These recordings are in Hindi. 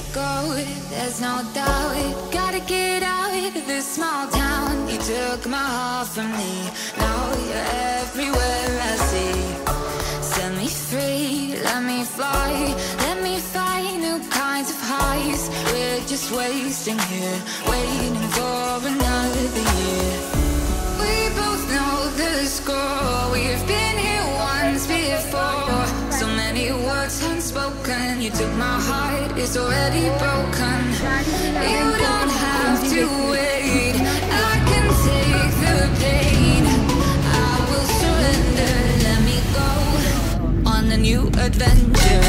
go, there's no doubt. Gotta get out of this small town. You took my heart from me, now you're everywhere I see. Set me free, let me fly, let me find new kinds of highs. We're just wasting here, waiting for another year. We both know the score, we've been here once before. So many words unspoken, you took my heart, it's already broken. You don't have to wait, I can take the pain. I will surrender, let me go on a new adventure.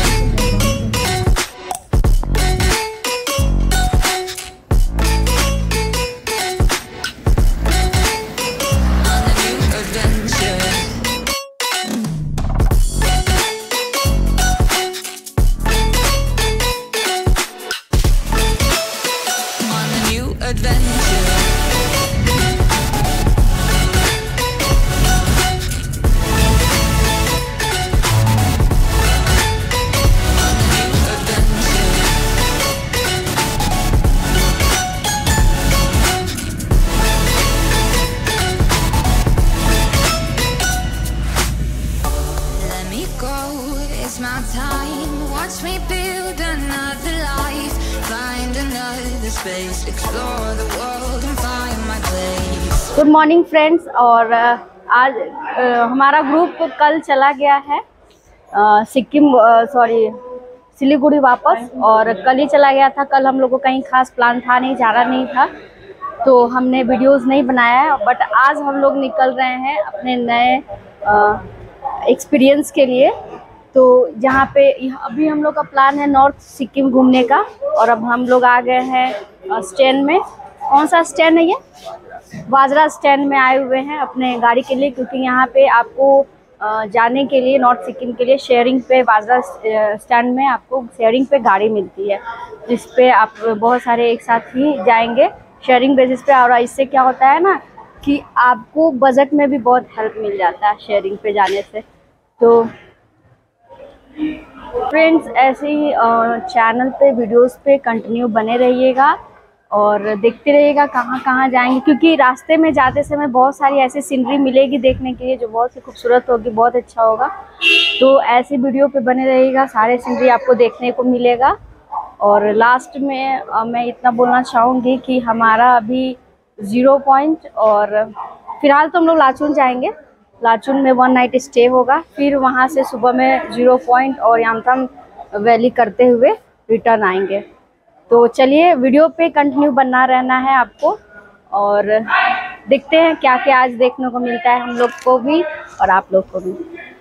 Good morning friends. और आज हमारा ग्रुप कल चला गया है सिलीगुड़ी वापस, और कल ही चला गया था। कल हम लोग को कहीं खास प्लान था नहीं, जाना नहीं था, तो हमने वीडियोस नहीं बनाया है। बट आज हम लोग निकल रहे हैं अपने नए एक्सपीरियंस के लिए। तो जहाँ पे अभी हम लोग का प्लान है नॉर्थ सिक्किम घूमने का, और अब हम लोग आ गए हैं स्टैंड में। कौन सा स्टैंड है ये? वाजरा स्टैंड में आए हुए हैं अपने गाड़ी के लिए, क्योंकि यहाँ पे आपको जाने के लिए नॉर्थ सिक्किम के लिए शेयरिंग पे, वाजरा स्टैंड में आपको शेयरिंग पे गाड़ी मिलती है, जिस पे आप बहुत सारे एक साथ ही जाएंगे शेयरिंग बेसिस पे। और इससे क्या होता है ना कि आपको बजट में भी बहुत हेल्प मिल जाता है शेयरिंग पे जाने से। तो फ्रेंड्स ऐसे ही चैनल पे वीडियोस पे कंटिन्यू बने रहिएगा और देखते रहिएगा कहाँ कहाँ जाएंगे, क्योंकि रास्ते में जाते समय बहुत सारी ऐसी सीनरी मिलेगी देखने के लिए जो बहुत ही खूबसूरत होगी, बहुत अच्छा होगा। तो ऐसे वीडियो पे बने रहिएगा, सारे सीनरी आपको देखने को मिलेगा। और लास्ट में मैं इतना बोलना चाहूँगी कि हमारा अभी 0 पॉइंट, और फिलहाल तो हम लोग लाचुन जाएंगे। लाचुन में 1 नाइट स्टे होगा, फिर वहाँ से सुबह में 0 पॉइंट और यामथंग वैली करते हुए रिटर्न आएंगे। तो चलिए वीडियो पे कंटिन्यू बना रहना है आपको, और देखते हैं क्या क्या आज देखने को मिलता है हम लोग को भी और आप लोग को भी।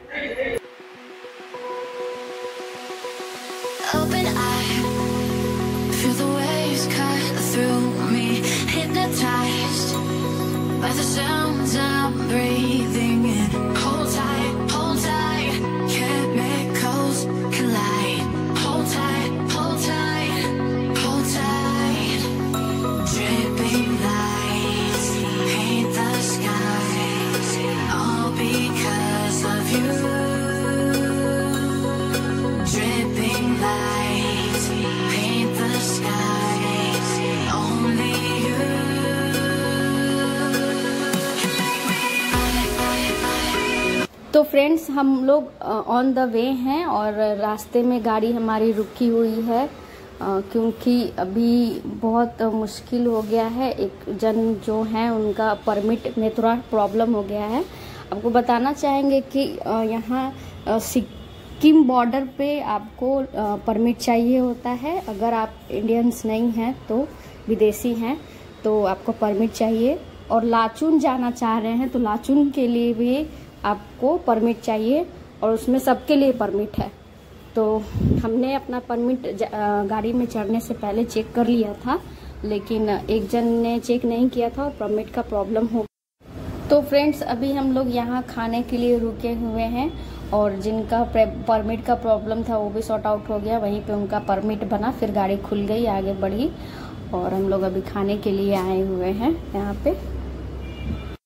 तो फ्रेंड्स हम लोग ऑन द वे हैं, और रास्ते में गाड़ी हमारी रुकी हुई है क्योंकि अभी बहुत मुश्किल हो गया है। एक जन जो हैं उनका परमिट में थोड़ा प्रॉब्लम हो गया है। आपको बताना चाहेंगे कि यहाँ सिक्किम बॉर्डर पे आपको परमिट चाहिए होता है। अगर आप इंडियंस नहीं हैं तो विदेशी हैं तो आपको परमिट चाहिए। और लाचुन जाना चाह रहे हैं तो लाचुन के लिए भी आपको परमिट चाहिए, और उसमें सबके लिए परमिट है। तो हमने अपना परमिट गाड़ी में चढ़ने से पहले चेक कर लिया था, लेकिन एक जन ने चेक नहीं किया था और परमिट का प्रॉब्लम हो। तो फ्रेंड्स अभी हम लोग यहाँ खाने के लिए रुके हुए हैं, और जिनका परमिट का प्रॉब्लम था वो भी सॉर्ट आउट हो गया। वहीं पे उनका परमिट बना, फिर गाड़ी खुल गई, आगे बढ़ी, और हम लोग अभी खाने के लिए आए हुए हैं यहाँ पे।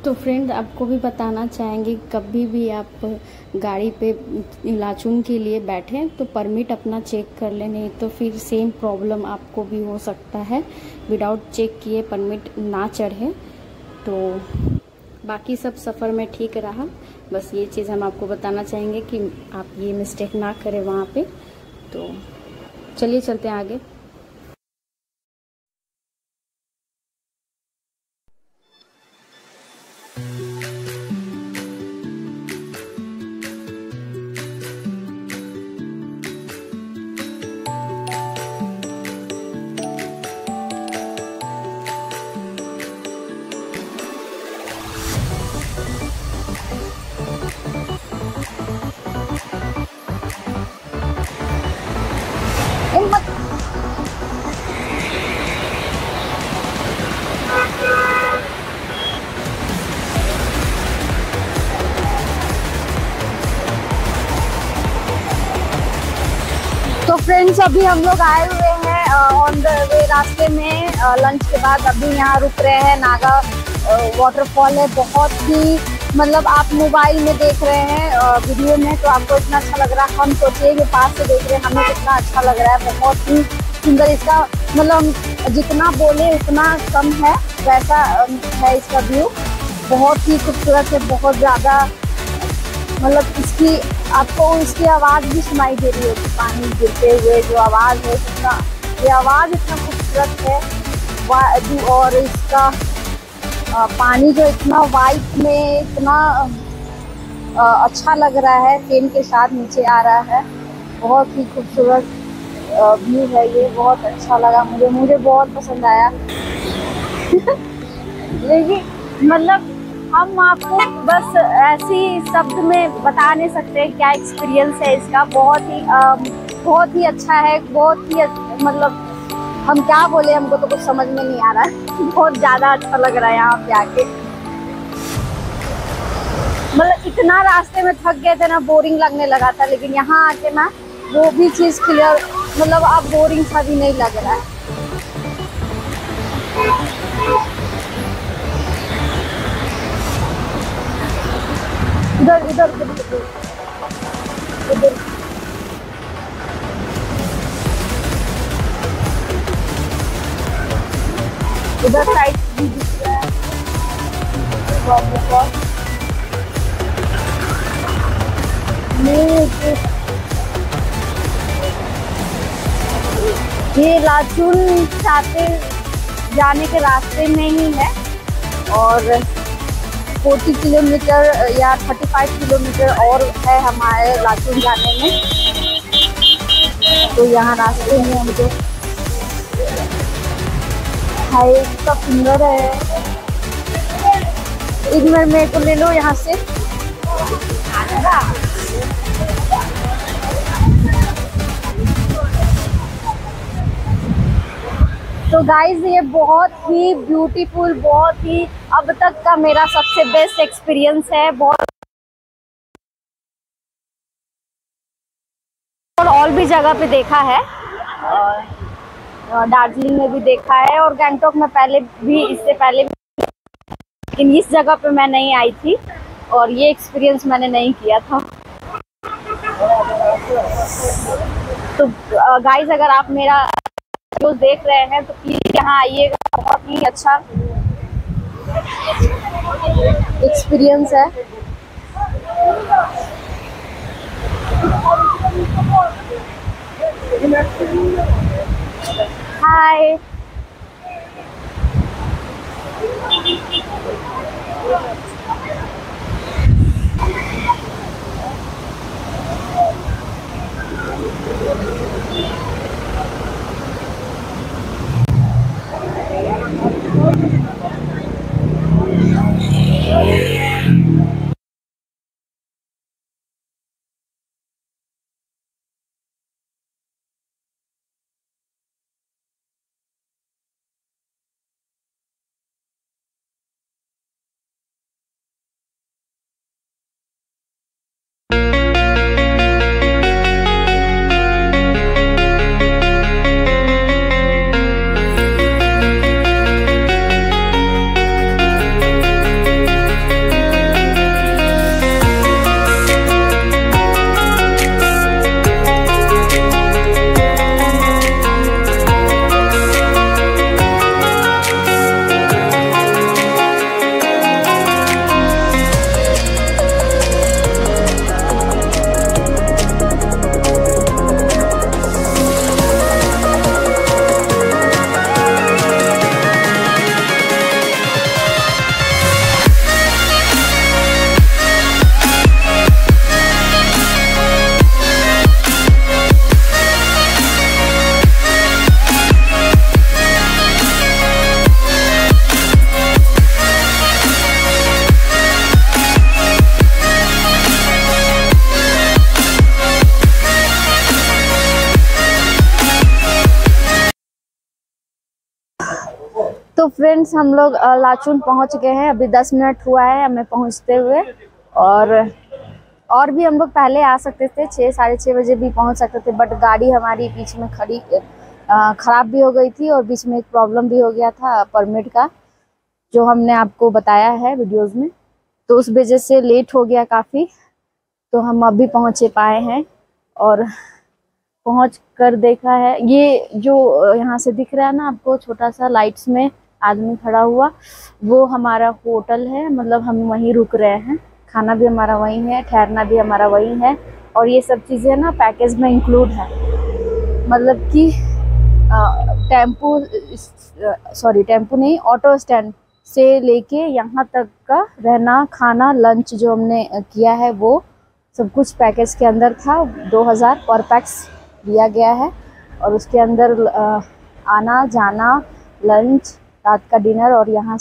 तो फ्रेंड आपको भी बताना चाहेंगे, कभी भी आप गाड़ी पे लाचुंग के लिए बैठें तो परमिट अपना चेक कर लें, नहीं तो फिर सेम प्रॉब्लम आपको भी हो सकता है। विदाउट चेक किए परमिट ना चढ़े। तो बाकी सब सफ़र में ठीक रहा, बस ये चीज़ हम आपको बताना चाहेंगे कि आप ये मिस्टेक ना करें वहाँ पे। तो चलिए चलते हैं आगे। तो फ्रेंड्स अभी हम लोग आए हुए हैं ऑन द वे रास्ते में, लंच के बाद अभी यहाँ रुक रहे हैं। नागा वाटरफॉल है, बहुत ही मतलब आप मोबाइल में देख रहे हैं वीडियो में तो आपको इतना अच्छा लग रहा है, हम सोचिए कि पास से देख रहे हैं हमें कितना अच्छा लग रहा है। बहुत ही सुंदर इसका मतलब जितना बोले उतना कम है, वैसा है इसका व्यू। बहुत ही खूबसूरत है, बहुत ज़्यादा मतलब इसकी आपको इसकी आवाज़ भी सुनाई दे रही होगी, पानी गिरते हुए जो आवाज़ है इतना, ये आवाज़ इतना खूबसूरत है। और इसका पानी जो इतना वाइट में इतना अच्छा लग रहा है, फेन के साथ नीचे आ रहा है। बहुत ही खूबसूरत व्यू है ये, बहुत अच्छा लगा मुझे बहुत पसंद आया। लेकिन मतलब हम आपको बस ऐसी शब्द में बता नहीं सकते क्या एक्सपीरियंस है इसका। बहुत ही अच्छा है, बहुत ही मतलब हम क्या बोले, हमको तो कुछ समझ में नहीं आ रहा है। बहुत ज़्यादा अच्छा लग रहा है यहाँ पे आके। मतलब इतना रास्ते में थक गए थे ना, बोरिंग लगने लगा था, लेकिन यहाँ आके ना वो भी चीज़ क्लियर, मतलब अब बोरिंग सा भी नहीं लग रहा है। इधर इधर इधर इधर उधर साइड भी दिख रहा है वाटरफॉल। ये लाचुंग चाहते जाने के रास्ते में ही है और 40 किलोमीटर या 35 किलोमीटर और है हमारे लाचुंग जाने में। तो यहाँ रास्ते में हमको हाय इतना सुंदर है। एक मिनट मेरे को ले लो यहाँ से। तो गाइज ये बहुत ही ब्यूटीफुल, बहुत ही अब तक का मेरा सबसे बेस्ट एक्सपीरियंस है। बहुत और भी जगह पे देखा है, दार्जिलिंग में भी देखा है और गैंगटॉक में पहले भी, इससे पहले भी, लेकिन इस जगह पे मैं नहीं आई थी और ये एक्सपीरियंस मैंने नहीं किया था। तो गाइज अगर आप मेरा वीडियोस देख रहे हैं तो प्लीज यहाँ आइएगा, बहुत ही अच्छा एक्सपीरियंस है। हाय तो फ्रेंड्स हम लोग लाचुन पहुंच गए हैं। अभी 10 मिनट हुआ है हमें पहुंचते हुए, और भी हम लोग पहले आ सकते थे, 6 साढ़े 6 बजे भी पहुंच सकते थे, बट गाड़ी हमारी बीच में खड़ी ख़राब भी हो गई थी और बीच में एक प्रॉब्लम भी हो गया था परमिट का, जो हमने आपको बताया है वीडियोज़ में। तो उस वजह से लेट हो गया काफ़ी, तो हम अभी पहुँचे पाए हैं और पहुँच कर देखा है। ये जो यहाँ से दिख रहा है ना आपको छोटा सा लाइट्स में आदमी खड़ा हुआ, वो हमारा होटल है, मतलब हम वहीं रुक रहे हैं। खाना भी हमारा वहीं है, ठहरना भी हमारा वहीं है, और ये सब चीज़ें ना पैकेज में इंक्लूड है। मतलब कि टेम्पू नहीं, ऑटो स्टैंड से लेके यहाँ तक का रहना, खाना, लंच जो हमने किया है वो सब कुछ पैकेज के अंदर था। 2000 पर पैक्स दिया गया है, और उसके अंदर आना जाना, लंच, रात का डिनर और यहाँ।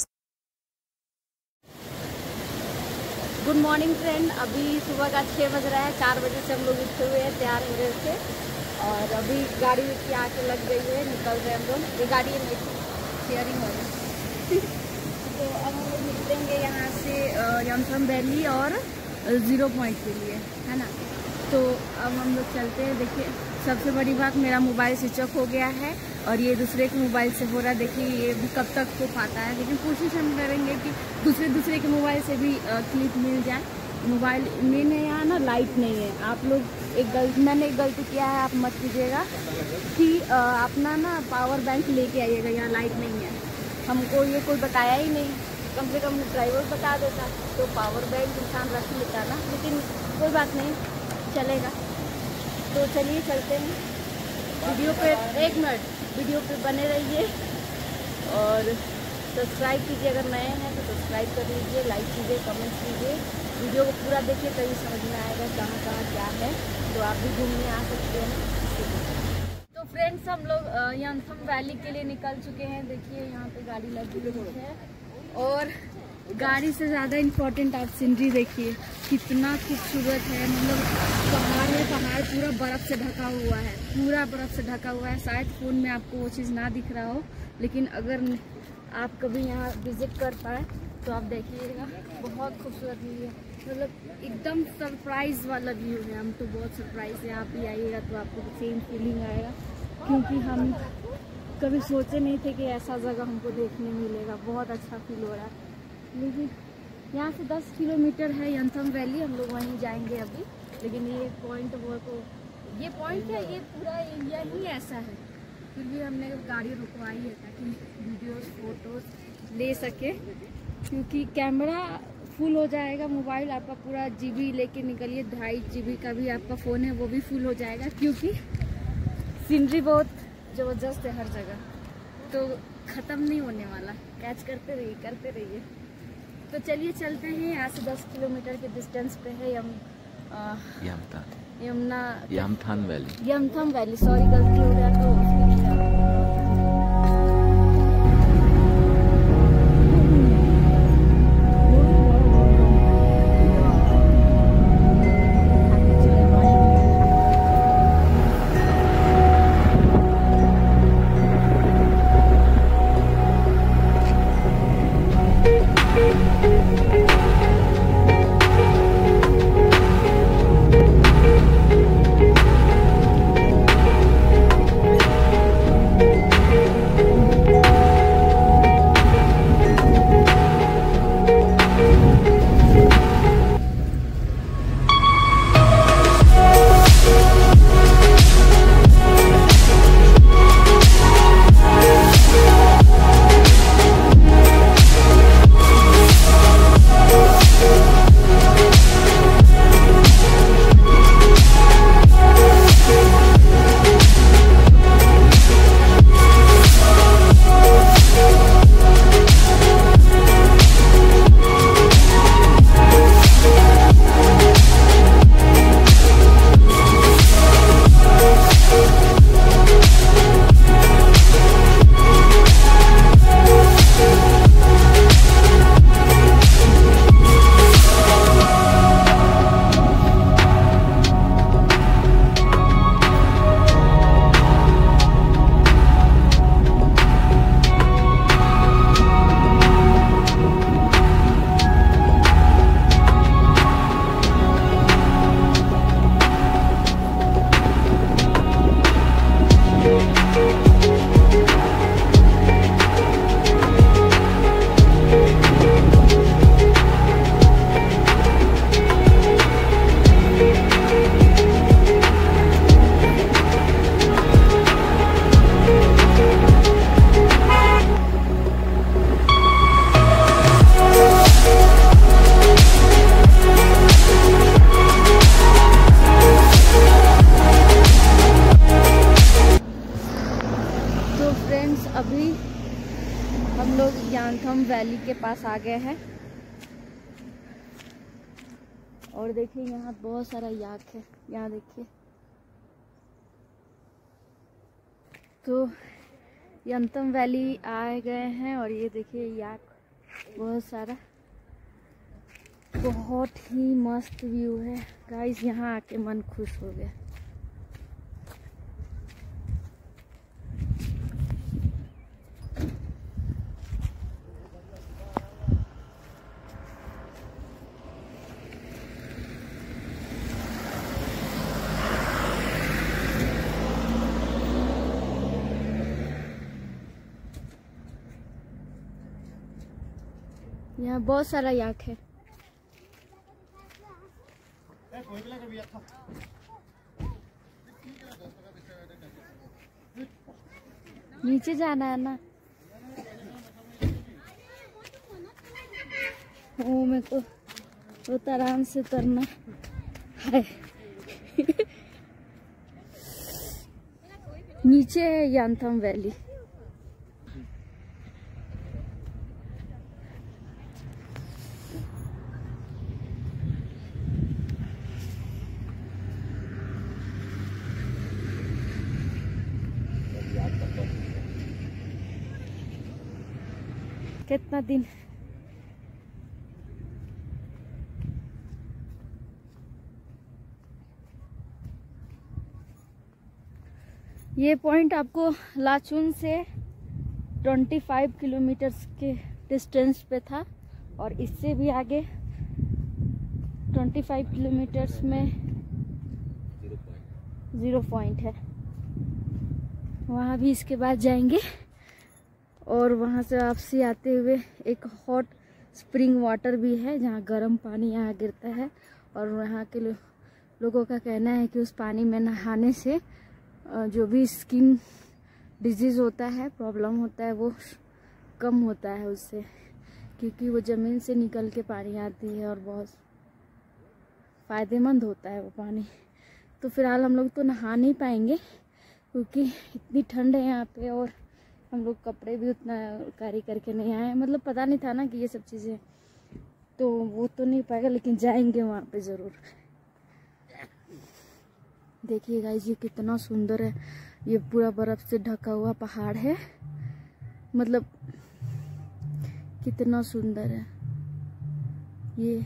गुड मॉर्निंग फ्रेंड, अभी सुबह का 6 बज रहा है। 4 बजे से हम लोग उठे हुए हैं, तैयार हो रहे थे, और अभी गाड़ी की आके लग गई है, निकल रहे हैं हम लोग। ये गाड़ी है शेयरिंग वाली तो अब हम लोग निकलेंगे यहाँ से यमथम वैली और 0 पॉइंट के लिए, है ना। तो अब हम लोग चलते हैं। देखिए सबसे बड़ी बात, मेरा मोबाइल स्विच ऑफ हो गया है और ये दूसरे के मोबाइल से हो रहा है। देखिए ये भी कब तक हो पाता है, लेकिन कोशिश हम करेंगे कि दूसरे के मोबाइल से भी क्लिप मिल जाए। मोबाइल में यहाँ ना लाइट नहीं है। आप लोग मैंने एक गलती किया है, आप मत कीजिएगा कि अपना ना पावर बैंक लेके आइएगा, यहाँ लाइट नहीं है। हमको ये कोई बताया ही नहीं, कम से कम ड्राइवर बता देता तो पावर बैंक इंसान रख लेता ना, लेकिन कोई बात नहीं, चलेगा। तो चलिए चलते हैं। वीडियो पे 1 मिनट वीडियो पे बने रहिए और सब्सक्राइब कीजिए, अगर नए हैं तो सब्सक्राइब कर लीजिए, लाइक कीजिए, कमेंट कीजिए। वीडियो को पूरा देखिए तभी समझ में आएगा कहाँ कहाँ क्या है, तो आप भी घूमने आ सकते हैं। तो फ्रेंड्स हम लोग यमथम वैली के लिए निकल चुके हैं। देखिए यहाँ पे गाड़ी लगी हुई है, और गाड़ी से ज़्यादा इम्पोर्टेंट आप सीनरी देखिए कितना खूबसूरत है। मतलब पहाड़ है, पहाड़ पूरा बर्फ़ से ढका हुआ है, पूरा बर्फ़ से ढका हुआ है। शायद फ़ोन में आपको वो चीज़ ना दिख रहा हो, लेकिन अगर आप कभी यहाँ विज़िट कर पाए तो आप देखिएगा, बहुत खूबसूरत व्यू है। मतलब एकदम सरप्राइज़ वाला व्यू है। हम तो बहुत सरप्राइज़ है, आप भी आइएगा तो आपको सेम फीलिंग आएगा, क्योंकि हम कभी सोचे नहीं थे कि ऐसा जगह हमको देखने मिलेगा। बहुत अच्छा फील हो रहा है। लेकिन यहाँ से 10 किलोमीटर है यमथम वैली, हम लोग वहीं जाएंगे अभी। लेकिन ये पॉइंट ये पॉइंट है, ये पूरा एरिया ही ऐसा है। फिर भी हमने गाड़ी रुकवाई है ताकि वीडियोस फोटोज ले सके, क्योंकि कैमरा फुल हो जाएगा। मोबाइल आपका पूरा GB लेके निकलिए, 2.5 GB का भी आपका फ़ोन है वो भी फुल हो जाएगा, क्योंकि सीनरी बहुत ज़बरदस्त है हर जगह, तो ख़त्म नहीं होने वाला। कैच करते रहिए। तो चलिए चलते हैं। यहाँ से 10 किलोमीटर के डिस्टेंस पे है यमथम वैली। सॉरी गलती हो गया तो वैली के पास आ गए हैं और देखिए यहाँ बहुत सारा याक है। यहाँ देखिए तो यंतम वैली आ गए हैं और ये देखिए याक बहुत सारा, बहुत ही मस्त व्यू है गाइस। यहाँ आके मन खुश हो गया। यहाँ बहुत सारा याक है। नीचे जाना है ना। वो मेरे को बहुत आराम से उतरना है। नीचे है यंतम वैली। कितना दिन ये पॉइंट आपको लाचुन से 25 किलोमीटर्स के डिस्टेंस पे था और इससे भी आगे 25 किलोमीटर्स में 0 पॉइंट है। वहाँ भी इसके बाद जाएंगे और वहाँ से वापसी आते हुए एक हॉट स्प्रिंग वाटर भी है जहाँ गर्म पानी यहाँ गिरता है और वहाँ के लोगों का कहना है कि उस पानी में नहाने से जो भी स्किन डिजीज़ होता है, प्रॉब्लम होता है, वो कम होता है उससे, क्योंकि वो ज़मीन से निकल के पानी आती है और बहुत फ़ायदेमंद होता है वो पानी। तो फिलहाल हम लोग तो नहा नहीं पाएंगे क्योंकि इतनी ठंड है यहाँ पे और हम लोग कपड़े भी उतना कैरी करके नहीं आए। मतलब पता नहीं था ना कि ये सब चीज़ें, तो वो तो नहीं पाएगा, लेकिन जाएंगे वहाँ पे ज़रूर। देखिए गाइस ये कितना सुंदर है। ये पूरा बर्फ़ से ढका हुआ पहाड़ है, मतलब कितना सुंदर है ये।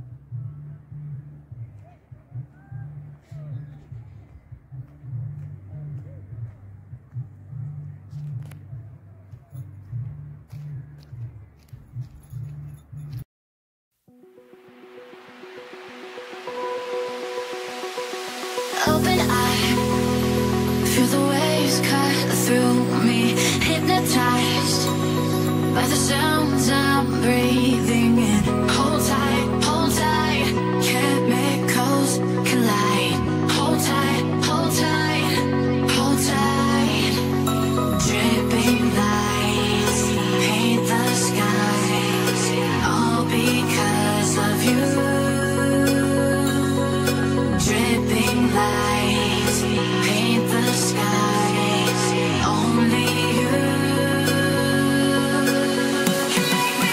Open eye, feel the waves cut through me, hypnotized by the sounds I'm breathing in. Hold tight, chemicals collide. Hold tight, hold tight, hold tight. Dripping lights paint the skies, all because of you. Dripping lights paint the skies, only you can make me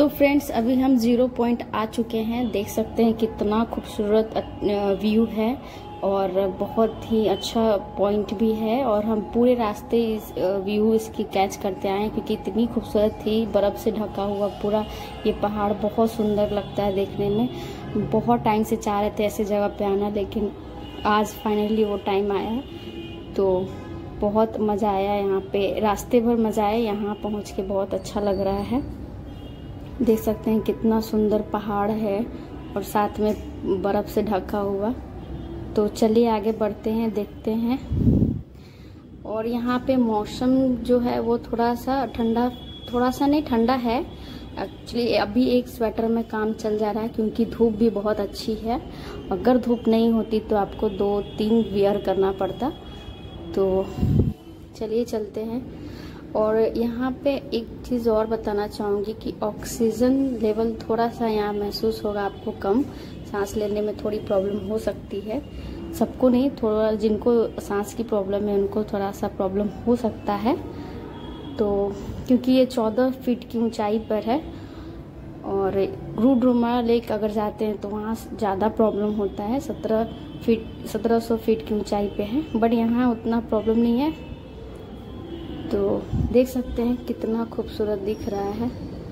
तो फ्रेंड्स अभी हम 0 पॉइंट आ चुके हैं। देख सकते हैं कितना खूबसूरत व्यू है और बहुत ही अच्छा पॉइंट भी है। और हम पूरे रास्ते इस व्यू इसकी कैच करते आए हैं क्योंकि इतनी खूबसूरत थी, बर्फ़ से ढका हुआ पूरा ये पहाड़ बहुत सुंदर लगता है देखने में। बहुत टाइम से चाह रहे थे ऐसे जगह पे आना, लेकिन आज फाइनली वो टाइम आया। तो बहुत मज़ा आया यहाँ पे, रास्ते भर मज़ा आया, यहाँ पहुँच के बहुत अच्छा लग रहा है। देख सकते हैं कितना सुंदर पहाड़ है और साथ में बर्फ़ से ढका हुआ। तो चलिए आगे बढ़ते हैं, देखते हैं। और यहाँ पे मौसम जो है वो थोड़ा सा ठंडा, थोड़ा सा नहीं ठंडा है एक्चुअली। अभी एक स्वेटर में काम चल जा रहा है क्योंकि धूप भी बहुत अच्छी है। अगर धूप नहीं होती तो आपको 2-3 वियर करना पड़ता। तो चलिए चलते हैं। और यहाँ पे एक चीज़ और बताना चाहूँगी कि ऑक्सीजन लेवल थोड़ा सा यहाँ महसूस होगा आपको कम, सांस लेने में थोड़ी प्रॉब्लम हो सकती है। सबको नहीं, थोड़ा जिनको सांस की प्रॉब्लम है उनको थोड़ा सा प्रॉब्लम हो सकता है। तो क्योंकि ये 14 फीट की ऊंचाई पर है और रुद्रमा लेक अगर जाते हैं तो वहाँ ज़्यादा प्रॉब्लम होता है। 1700 फीट की ऊंचाई पे है, बट यहाँ उतना प्रॉब्लम नहीं है। तो देख सकते हैं कितना खूबसूरत दिख रहा है,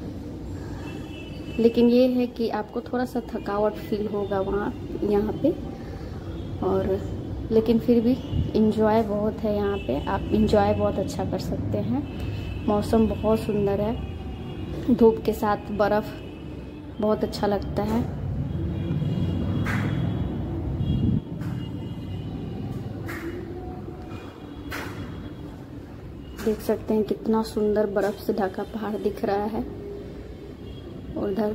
लेकिन ये है कि आपको थोड़ा सा थकावट फील होगा वहाँ यहाँ पे। और लेकिन फिर भी इंजॉय बहुत है यहाँ पे, आप इंजॉय बहुत अच्छा कर सकते हैं। मौसम बहुत सुंदर है, धूप के साथ बर्फ़ बहुत अच्छा लगता है। देख सकते हैं कितना सुंदर बर्फ़ से ढका पहाड़ दिख रहा है। उधर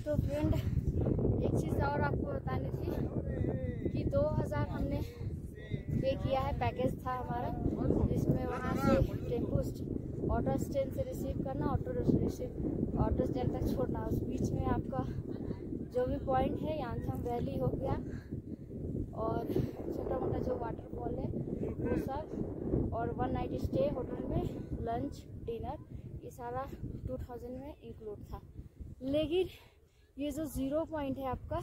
तो फ्रेंड एक चीज़ और आपको बतानी थी कि 2000 हमने पे किया है। पैकेज था हमारा जिसमें वहाँ से टेम्पो ऑटो स्टैंड से रिसीव करना, ऑटो स्टैंड तक छोड़ना। उस बीच में आपका जो भी पॉइंट है, यांथम वैली हो गया और छोटा मोटा जो वाटरफॉल है वो सब, और 1 नाइट स्टे होटल में, लंच डिनर, ये सारा 2000 में इंक्लूड था। लेकिन ये जो 0 पॉइंट है आपका,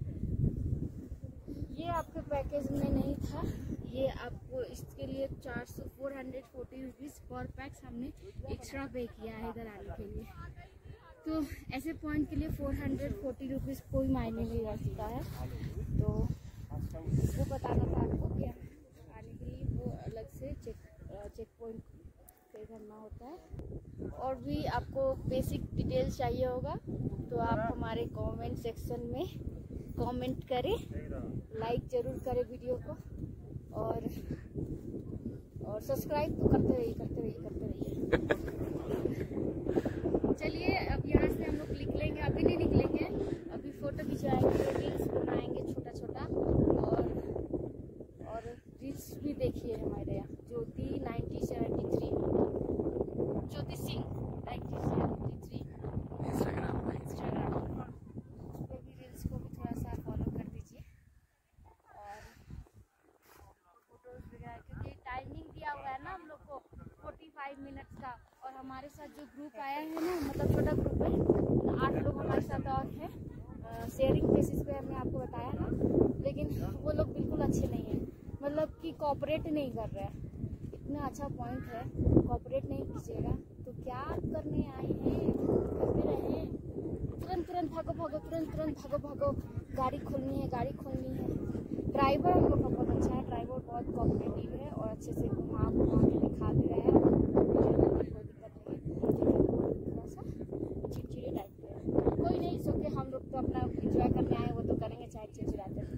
ये आपके पैकेज में नहीं था। ये आपको इसके लिए 440 रुपीज़ पर पैक्स हमने एक्स्ट्रा पे किया है इधर आने के लिए। तो ऐसे पॉइंट के लिए 440 रुपीज़ कोई मायने नहीं रखता है। तो वो बताना था आपको कि आने के लिए वो अलग से चेक पॉइंट पे करना होता है। और भी आपको बेसिक डिटेल्स चाहिए होगा तो आप हमारे कमेंट सेक्शन में कमेंट करें, लाइक ज़रूर करें वीडियो को, और सब्सक्राइब तो करते रहिए। चलिए अब यहाँ से हम लोग निकलेंगे, अभी नहीं निकलेंगे, अभी फ़ोटो खिंचवाएंगे, रील्स बनाएंगे छोटा और रील्स भी देखिए हमारे यहाँ ज्योति 1973, ज्योति सिंह 1973 इंस्टाग्राम उस पर भी रील्स को भी थोड़ा सा फॉलो कर दीजिए। और फोटोज वगैरह, क्योंकि टाइमिंग दिया हुआ है ना हम लोग को 45 मिनट्स का, और हमारे साथ जो ग्रुप आया है ना, मतलब छोटा ग्रुप है, 8 लोग हमारे साथ और हैं। शेयरिंग बेसिस पे हमने आपको बताया ना, लेकिन वो लोग बिल्कुल अच्छे नहीं हैं, मतलब कि कोऑपरेट नहीं कर रहे हैं। इतना अच्छा पॉइंट है, कोऑपरेट नहीं कीजिएगा तो क्या करने आए हैं, करते रहे, तुरंत भागो, गाड़ी खोलनी है। ड्राइवर हम लोग का बहुत अच्छा है, ड्राइवर बहुत कोऑपरेटिव है और अच्छे से घुमा के दिखा दे रहा है, कोई दिक्कत नहीं है। थोड़ा सा चिड़चिड़े टाइप के है, कोई नहीं, सो के हम लोग तो अपना एंजॉय करने आए, वो तो करेंगे चाहे चिड़चिड़ाते हैं।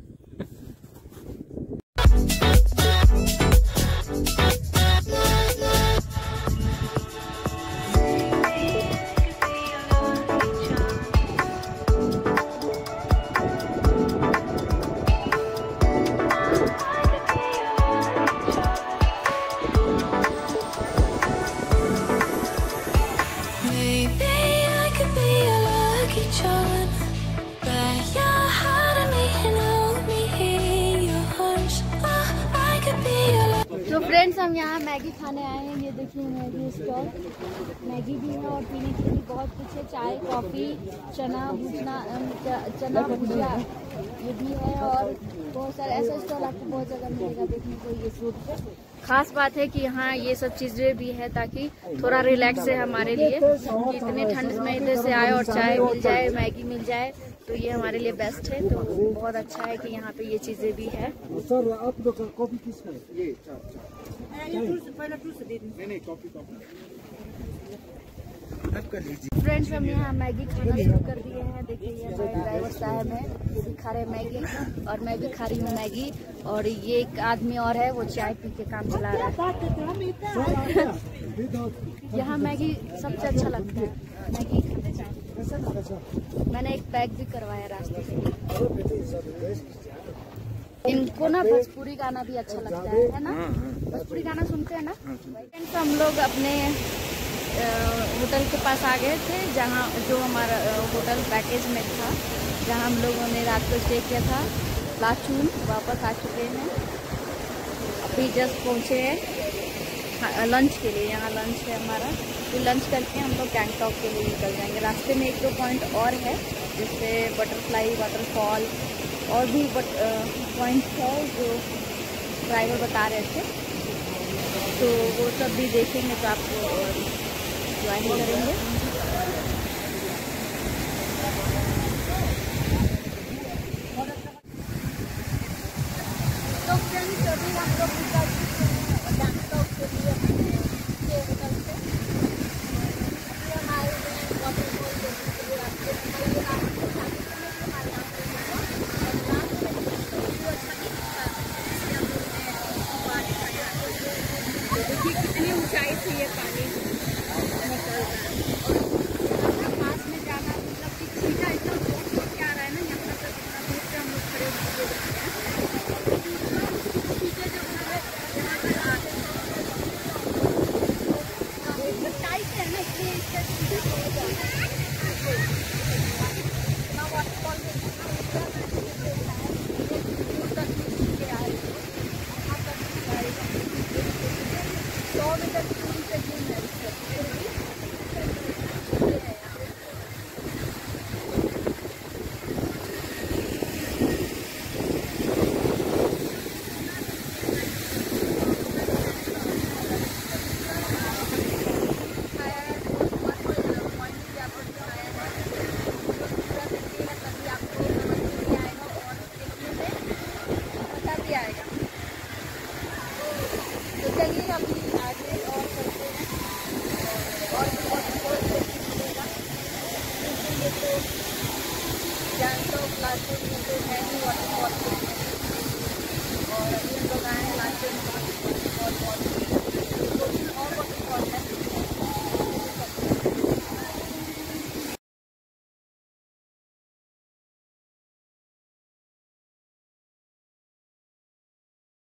तो फ्रेंड्स हम यहाँ मैगी खाने आए हैं। ये देखिए मैगी स्टॉल, मैगी भी है और पीने के लिए बहुत कुछ है, चाय, कॉफ़ी, चना भुजिया ये भी है, और बहुत सारे ऐसा स्टॉल आपको बहुत जगह मिलेगा देखने को ये फ्रूट पे। खास बात है कि यहाँ ये सब चीज़ें भी है ताकि थोड़ा रिलैक्स है हमारे लिए, कि इतने ठंड में इधर से आए और चाय मिल जाए, मैगी मिल जाए, तो ये हमारे लिए बेस्ट है। तो बहुत अच्छा है कि यहाँ पे ये चीज़ें भी है। सर आप लोग कॉफी किस में? ये फ्रेंड्स हम यहाँ मैगी खाना शुरू कर दिए हैं। देखिए ये हमारे ड्राइवर साहब हैं, ये भी खा रहे मैगी, और मैं भी खा रही हूँ मैगी, और ये एक आदमी और है वो चाय पी के काम चला रहा है। यहाँ मैगी सबसे अच्छा लगता है, मैगी खाते चाय। मैंने एक पैक भी करवाया रास्ते से। इनको ना भोजपुरी गाना भी अच्छा लगता है ना? भोजपुरी गाना सुनते हैं ना? फ्रेंड्स हम लोग अपने होटल के पास आ गए थे, जहाँ जो हमारा होटल पैकेज में था, जहाँ हम लोगों ने रात को स्टे किया था। लाचुन वापस आ चुके हैं, अभी जस्ट पहुँचे हैं लंच के लिए। यहाँ लंच है हमारा, तो लंच करके हम लोग गैंगटॉक के लिए निकल जाएंगे। रास्ते में 1-2 पॉइंट और है, जैसे बटरफ्लाई वाटरफॉल और भी पॉइंट है जो ड्राइवर बता रहे थे, तो वो सब भी देखेंगे तो आपको ज्वाइन करेंगे। तो फ्रेंड्स अभी हम लोग